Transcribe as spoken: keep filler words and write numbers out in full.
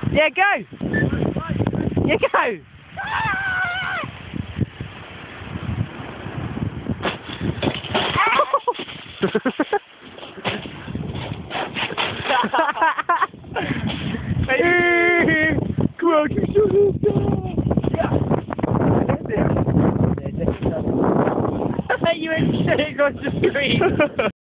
Yeah, go! Yeah, go! Come on, you shoot this guy! Yeah! You ain't shitting on the screen!